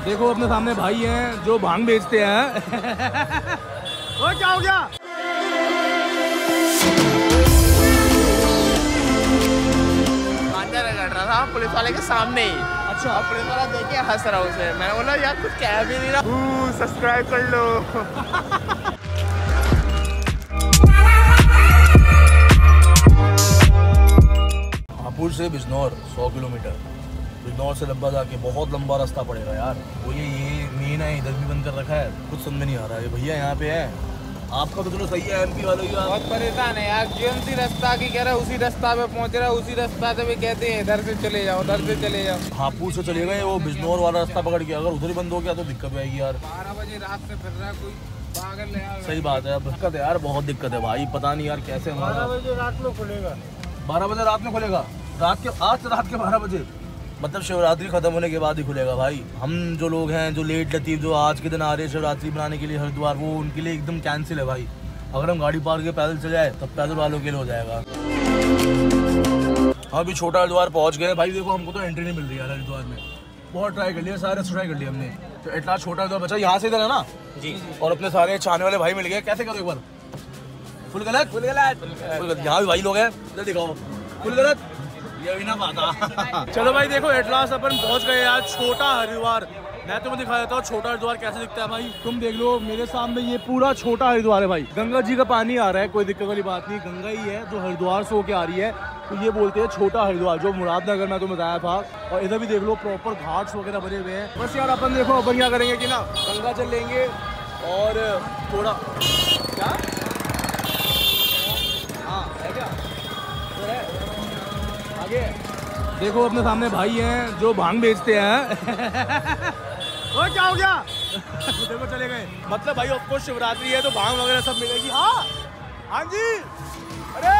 देखो अपने सामने भाई हैं जो भांग बेचते हैं। और क्या हो गया? अंदर लड़ रहा था पुलिस वाले के सामने ही। अच्छा। पुलिस वाला देख के हंस रहा उसे। मैं बोला यार कुछ कह भी नहीं रहा। सब्सक्राइब कर लो। हापुड़ से बिजनौर 100 किलोमीटर। बिजनौर से लंबा जाके बहुत लंबा रास्ता पड़ेगा यार। वो ये मेन है, इधर भी बंद कर रखा है, कुछ समझ में नहीं आ रहा है। भैया यहाँ पे है, आपका तो चलो सही है, एमपी वालों की। बहुत परेशान है यार, कौन सी रास्ता की कह रहा है, उसी रास्ता पे पहुंच रहा है, उसी रास्ता से भी कहते हैं इधर से चले जाओ, उधर से चले जाओ। हापुड़ से चले गए, वो बिजनौर वाला रास्ता पकड़ के, अगर उधर ही बंद हो गया तो दिक्कत आएगी यार। 12 बजे रात से फिर रहा है कोई पागल है यार। सही बात है, अब दिक्कत है यार, बहुत दिक्कत है भाई। पता नहीं यार कैसे। 12 बजे रात में खुलेगा। 12 बजे रात में खुलेगा? रात के आज रात के 12 बजे मतलब शिवरात्रि खत्म होने के बाद ही खुलेगा भाई। हम जो लोग हैं, जो लेट लतीफ जो आज के दिन आ रहे हैं शिवरात्रि बनाने के लिए हरिद्वार, वो उनके लिए एकदम कैंसिल है भाई। अगर हम गाड़ी पार के पैदल चले जाए तब पैदल वालों के लिए हो जाएगा। हम अभी छोटा हरिद्वार पहुंच गए भाई। देखो हमको तो एंट्री नहीं मिल रही है हरिद्वार में। बहुत ट्राई कर लिया, सारे ट्राई कर लिया हमने, तो इतना छोटा हरिद्वार बचा। यहाँ से इधर है ना जी। और अपने सारे चाहने वाले भाई मिल गए। कैसे करो एक बार? फुल गलत, फुल गलत। यहाँ भी भाई लोग हैं, इधर दिखाओ। फुल गलत ये भी ना पाता। चलो भाई देखो एट लास्ट अपन पहुंच गए यार छोटा हरिद्वार। मैं तुम्हें दिखा देता हूँ छोटा हरिद्वार कैसे दिखता है भाई। तुम देख लो मेरे सामने, ये पूरा छोटा हरिद्वार है भाई। गंगा जी का पानी आ रहा है, कोई दिक्कत वाली बात नहीं। गंगा ही है जो हरिद्वार से होके आ रही है, तो ये बोलते हैं छोटा हरिद्वार, जो मुरादनगर में तुम्हें बताया था। और इधर भी देख लो प्रॉपर घाट्स वगैरह बने हुए हैं। बस यार अपन देखो अपन क्या करेंगे कि ना गंगा जल लेंगे और थोड़ा क्या आगे देखो अपने सामने भाई हैं जो भांग बेचते हैं। और क्या हो गया? देखो चले गए। मतलब भाई ऑफ कोर्स शिवरात्रि है तो भांग वगैरह सब मिलेगी। हाँ हाँ जी। अरे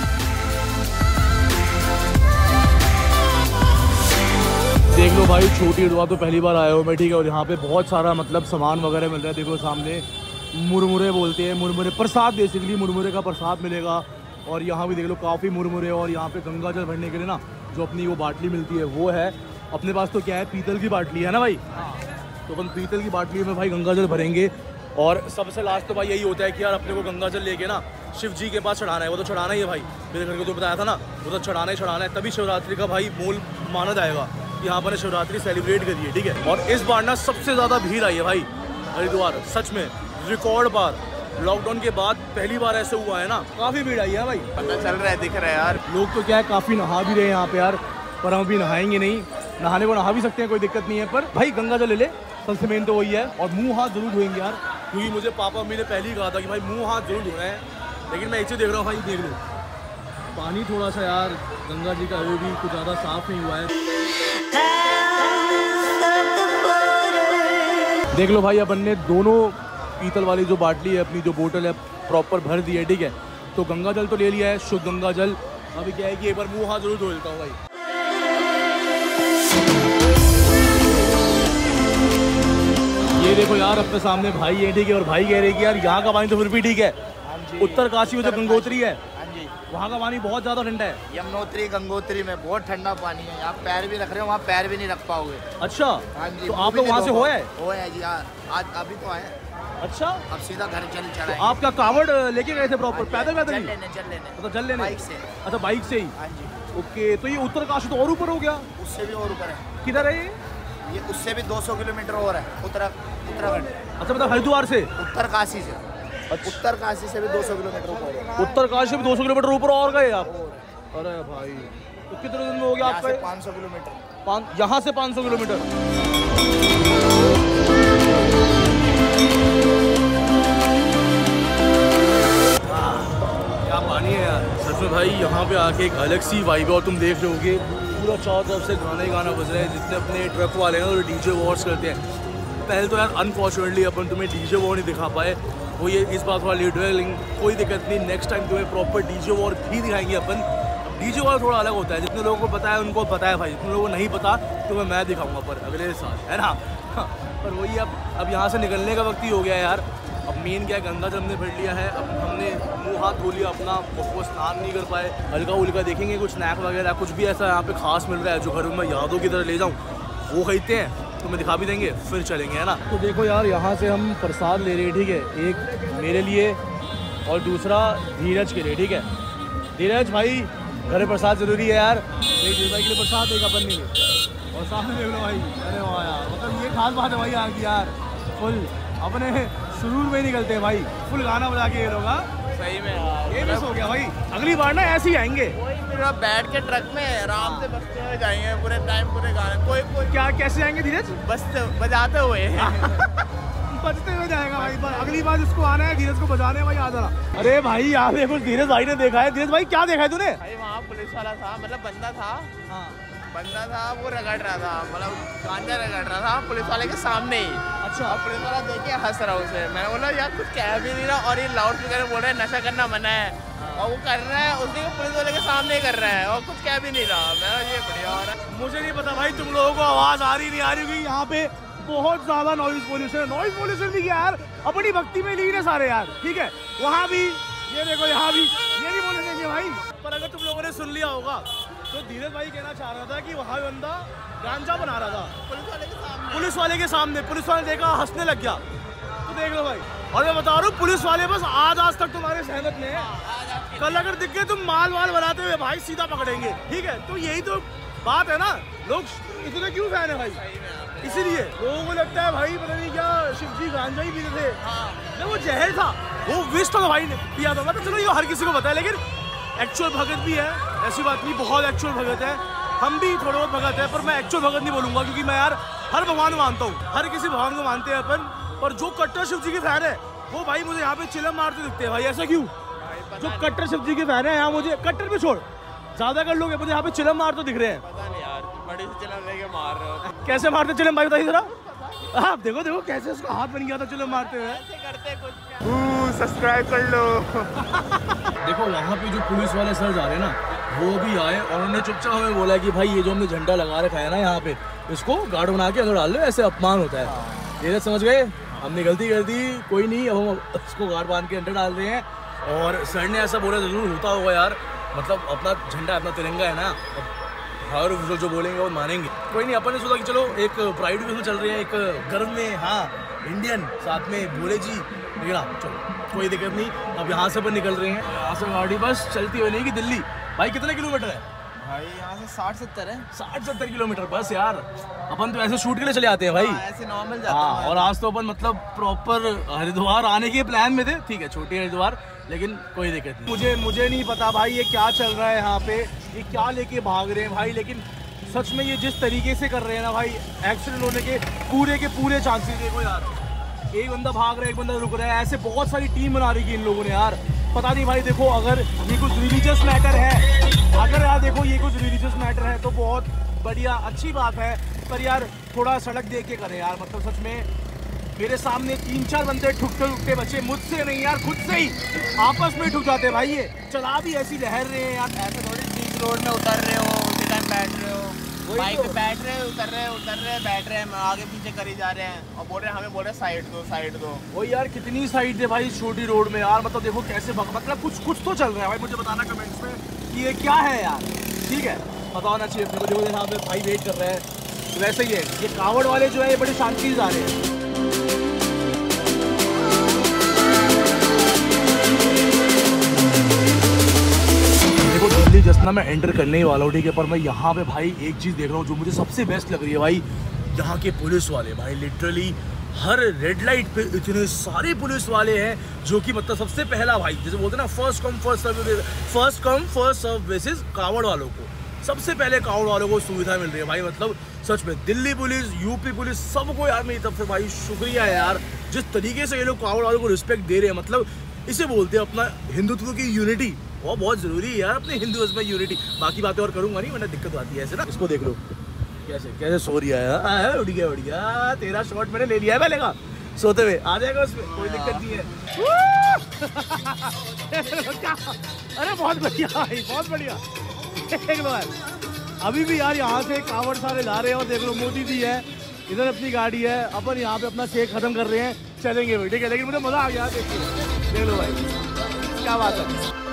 देख लो भाई छोटी हरिद्वार तो पहली बार आया हूँ मैं, ठीक है। और यहाँ पे बहुत सारा मतलब सामान वगैरह मिल रहा है। देखो सामने मुरमुरे बोलते हैं, मुरमुरे प्रसाद, बेसिकली मुरमुरे का प्रसाद मिलेगा। और यहाँ भी देख लो काफ़ी मुरमुरे। और यहाँ पे गंगा जल भरने के लिए ना जो अपनी वो बाटली मिलती है वो है। अपने पास तो क्या है, पीतल की बाटली है ना भाई। तो अपन पीतल की बाटली में भाई गंगा जल भरेंगे। और सबसे लास्ट तो भाई यही होता है कि यार अपने को गंगा जल लेके ना शिव जी के पास चढ़ाना है। वो तो चढ़ाना ही है भाई, मेरे घर को जो बताया था ना, वो तो चढ़ाना है। तभी शिवरात्रि का भाई मूल माना जाएगा। यहाँ पर शिवरात्रि सेलिब्रेट करिए, ठीक है। और इस बार ना सबसे ज़्यादा भीड़ आई है भाई हरिद्वार, सच में रिकॉर्ड बार। लॉकडाउन के बाद पहली बार ऐसे हुआ है ना, काफ़ी भीड़ आई है भाई। पता चल रहा है, दिख रहा है यार। लोग तो क्या है काफ़ी नहा भी रहे हैं यहाँ पे यार, पर हम अभी नहाएंगे नहीं। नहाने को नहा भी सकते हैं, कोई दिक्कत नहीं है, पर भाई गंगा जल ले ले, सबसे मेन तो वही है। और मुंह हाथ जरूर धोएंगे यार, क्योंकि मुझे पापा मम्मी ने पहले ही कहा था कि भाई मुंह हाथ जरूर धोना है। लेकिन मैं एक चीज़ देख रहा हूँ भाई, देख लो पानी थोड़ा सा यार गंगा जी का वो भी कुछ ज़्यादा साफ नहीं हुआ है। देख लो भाई अपन ने दोनों पीतल वाली जो बाटली है, अपनी जो बोतल है, प्रॉपर भर दी है, ठीक है। तो गंगा जल तो ले लिया है, शुद्ध गंगा जल। अभी क्या है कि एक बार मुंह हाथ जरूर धो लेता हूँ भाई। ये देखो यार अपने सामने भाई है, ठीक है। और भाई कह रहे कि यार यहाँ का पानी तो फिर भी ठीक है, उत्तरकाशी में जो गंगोत्री है वहाँ का पानी बहुत ज्यादा ठंडा है। यमुनोत्री गंगोत्री में बहुत ठंडा पानी है। आप पैर भी रख रहे हो, वहाँ पैर भी नहीं रख पाओगे। अच्छा हाँ जी। तो आप लोग वहाँ से हो है जी, आज अभी तो आए। अच्छा अब सीधा घर चल चढ़ा। तो आप क्या कावड़ लेके गए थे प्रॉपर पैदल चल लेने मतलब चल लेने बाइक से? अच्छा बाइक से ही। हाँ जी। ओके, तो ये उत्तरकाशी तो और ऊपर हो गया? उससे भी और ऊपर है। किधर है ये उससे भी 200 किलोमीटर और है, उत्तराखंड। अच्छा मतलब हरिद्वार से? उत्तरकाशी से। अच्छा। उत्तरकाशी से भी 200 किलोमीटर ऊपर। उत्तरकाशी से भी 200 किलोमीटर ऊपर और गए आप? अरे भाई तो कितने दिन में हो गया आपका? 500 किलोमीटर। यहाँ से 500 किलोमीटर। क्या पानी है यार सच में भाई। यहाँ पे आके एक अलग सी वाइब है। और तुम देख रहे होगे पूरा चारों तरफ से गाना ही गाना बज रहा है। जितने अपने ट्रक वाले हैं वो डीजे वॉर्स करते हैं। पहले तो यार अनफॉर्चुनेटली अपन तुम्हें डीजे वॉर नहीं दिखा पाए, वो ये इस बात थोड़ा लेट हुआ है। लेकिन कोई दिक्कत नहीं, नेक्स्ट टाइम तुम्हें प्रॉपर डीजे वॉर भी दिखाएंगे अपन। डीजे वॉर थोड़ा अलग होता है, जितने लोगों को पता है उनको पता है भाई, जितने लोगों को नहीं पता तो मैं दिखाऊंगा पर अगले साल, है ना। पर वही अब यहाँ से निकलने का वक्त ही हो गया यार। अब मेन क्या है, गंगा जल हमने भर लिया है, अब हमने मुँह हाथ धो लिया अपना, वो स्नान नहीं कर पाए। हल्का उल्का देखेंगे कुछ स्नैक वगैरह कुछ भी ऐसा यहाँ पे खास मिल रहा है जो घर में यादों की तरह ले जाऊँ वो खरीदते हैं। तुम्हें दिखा भी देंगे, फिर चलेंगे, है ना। तो देखो यार, यहाँ से हम प्रसाद ले रहे हैं, ठीक है, एक मेरे लिए और दूसरा धीरज के लिए, ठीक है। धीरज भाई, घर प्रसाद ज़रूरी है यार, एक धीरज भाई के लिए प्रसाद, एक अपन के लिए, और सामने देख लो भाई। अरे वाह यार, मतलब ये खास बात है भाई यहाँ की यार, फुल अपने सुरूर में निकलते हैं भाई, फुल गाना बजा के ये लोग। सही में यार, ये मिस हो गया भाई, अगली बार ना ऐसे ही आएंगे, फिर आप बैठ के ट्रक में आराम से बजते हुए जाएंगे पूरे टाइम, पूरे गाने। कोई क्या कैसे आएंगे धीरज? बजाते हुए बजते हुए जाएगा भाई। अगली बार जिसको आना है धीरज को बजाने भाई आ जाना। अरे भाई यहाँ पे कुछ धीरज भाई ने देखा है। धीरज भाई क्या देखा है तूने? भाई वहाँ पुलिस वाला था, मतलब बंदा था, बंदा था, वो रगड़ रहा था, मतलब गांजा रगड़ रहा था पुलिस वाले के सामने ही। अच्छा। और पुलिस वाला देख के हंस रहा उसे। मैंने बोला यार कुछ कह भी नहीं रहा, और ये लाउड स्पीकर में बोल रहा है नशा करना मना है, और वो कर रहा है उसी को पुलिस वाले के सामने ही कर रहा है, और कुछ कह भी नहीं रहा। मैं ये बढ़िया हो रहा है। मुझे नहीं पता भाई तुम लोगों को आवाज़ आ रही नहीं आ रही, क्योंकि यहाँ पे बहुत ज़्यादा नॉइज पोल्यूशन है। नॉइज पोल्यूशन भी क्या यार, अपनी भक्ति में लीन है सारे यार, ठीक है। वहाँ भी ये देखो, यहाँ भी ये नहीं बोलने देंगे भाई। पर अगर तुम लोगों ने सुन लिया होगा तो धीरज भाई कहना चाह रहा था कि वहाँ बंदा गांजा बना रहा था पुलिस वाले के सामने। पुलिस वाले देखा, हंसने लग गया। तो देख लो भाई, और मैं बता रहा हूँ पुलिस वाले बस आज तक तुम्हारे सहमत में है। कल अगर दिख गए तुम माल बनाते हुए भाई, सीधा पकड़ेंगे, ठीक है। तो यही तो बात है ना, लोग इतने क्यों फैन है भाई, इसीलिए लोगों को लगता है भाई पता नहीं क्या शिव जी गांजा ही पीते थे। नहीं, वो जहर था, वो विष था भाई ने पिया था। तो चलो ये हर किसी को पता है, लेकिन एक्चुअल भगत भी है, ऐसी बात नहीं, बहुत एक्चुअल भगत है। हम भी थोड़े बहुत भगत है, पर मैं एक्चुअल भगत नहीं बोलूँगा, क्योंकि मैं यार हर भगवान को मानता हूँ, हर किसी भगवान को मानते हैं अपन। पर जो कट्टर शिव जी के फैन है वो भाई मुझे यहाँ पे चिलम मारते दिखते हैं भाई। ऐसा क्यों? जो कट्टर शिव जी के फैन है यहाँ, मुझे कट्टर भी छोड़, ज्यादा कर लोग मुझे यहाँ पे चिलम मारते दिख रहे हैं। पता नहीं यार, बड़ी से चिलम लेके मार रहे हो। कैसे मारते चिलम भाई, बताइए जरा। आप देखो कैसे उसका हाथ बन गया था चिलम मारते हुए। ऐसे करते कुछ, सब्सक्राइब कर लो। देखो वहाँ पे जो पुलिस वाले सर जा रहे हैं ना, वो भी आए और उन्होंने चुपचाप हमें बोला कि भाई ये जो हमने झंडा लगा रखा है ना यहाँ पे, इसको गार्ड बना के अंदर डाल लो, ऐसे अपमान होता है। ये समझ गए, हमने गलती कर दी, कोई नहीं, अब हम इसको गार्ड बांध के अंदर डाल रहे हैं। और सर ने ऐसा बोला, जरूर होता होगा यार, मतलब अपना झंडा अपना तिरंगा है ना, हर जो बोलेंगे वो मानेंगे। कोई नहीं, अपन ने सोचा कि चलो एक प्राइड भी चल रही है, एक गर्व में, हाँ इंडियन, साथ में भोले जी, लेकिन चलो कोई दिक्कत नहीं। अब यहाँ से अपन निकल रहे हैं, यहाँ से गाड़ी बस चलती हुई नहीं कि दिल्ली। भाई कितने किलोमीटर है भाई? यहाँ से 60-70 है। 60-70 किलोमीटर बस यार। अपन तो ऐसे शूट के लिए चले आते हैं भाई, ऐसे नॉर्मल जाता है। और आज तो अपन मतलब प्रॉपर हरिद्वार आने के प्लान में थे, ठीक है, छोटी हरिद्वार, लेकिन कोई दिक्कत नहीं। मुझे नहीं पता भाई ये क्या चल रहा है यहाँ पे, ये क्या लेके भाग रहे हैं भाई, लेकिन सच में ये जिस तरीके से कर रहे हैं ना भाई, एक्सीडेंट होने के पूरे चांसेस। देखो यार, एक बंदा भाग रहा है, एक बंदा रुक रहा है, ऐसे बहुत सारी टीम बना रही है इन लोगों ने यार। पता नहीं भाई, देखो अगर ये कुछ रिलीजियस मैटर है, अगर यार देखो ये कुछ रिलीजियस मैटर है तो बहुत बढ़िया अच्छी बात है, पर यार थोड़ा सड़क देख के करें यार। मतलब सच में मेरे सामने 3-4 बंदे ठुकते बच्चे, मुझसे नहीं यार, खुद से ही आपस में ठुक जाते भाई। ये चला भी ऐसी लहर रहे हैं यार, ऐसे थोड़ी बीच रोड में उतर रहे हो, उसी टाइम बैठ रहे हो, बाइक पे बैठ रहे, उतर रहे, बैठ रहे हैं, आगे पीछे करी जा रहे हैं, और बोल रहे हैं, हमें बोल रहे साइड दो। वो यार कितनी साइड है भाई छोटी रोड में यार। मतलब देखो कैसे मतलब कुछ तो चल रहा है भाई। मुझे बताना कमेंट्स में कि ये क्या है यार, ठीक है, पता होना चाहिए अपने को। देखो यहाँ पे भाई वेट कर रहे हैं, तो वैसे ही है, ये कावड़ वाले जो है ये बड़े शांति से आ रहे हैं। देखो दिल्ली जसना मैं एंटर करने ही वाला हूँ, ठीक है, पर मैं यहाँ पे भाई एक चीज़ देख रहा हूँ जो मुझे सबसे बेस्ट लग रही है भाई। यहाँ के पुलिस वाले भाई लिटरली हर रेड लाइट पे इतने सारे पुलिस वाले हैं, जो कि मतलब सबसे पहला भाई जैसे बोलते हैं ना, first come first serve basis कावड़ वालों को, सबसे पहले कावड़ वालों को सुविधा मिल रही है भाई। मतलब सच में दिल्ली पुलिस, यूपी पुलिस, सबको यार मेरी तरफ से भाई शुक्रिया है यार, जिस तरीके से ये लोग कावड़ वालों को रिस्पेक्ट दे रहे हैं। मतलब इसे बोलते हैं अपना हिंदुत्व की यूनिटी, वो बहुत ज़रूरी है यार अपने हिंदुत्व में यूनिटी। बाकी बातें और करूँगा नहीं, वरना दिक्कत आती है ऐसे ना। इसको देख लो कैसे सो रहा है, उड़ गया, तेरा शॉट मैंने ले लिया है पहले का, सोते हुए आ जाएगा उसमें, कोई दिक्कत नहीं है। अरे बहुत बढ़िया भाई, बहुत बढ़िया। देख लो यार, अभी भी यार यहाँ से कावड़ सारे ला रहे हैं, और देख लो मोदी जी है इधर, अपनी गाड़ी है, अपन यहाँ पे अपना शेक खत्म कर रहे हैं, चलेंगे भाई, ठीक है। लेकिन मुझे मज़ा आ गया, देख लो भाई क्या बात है।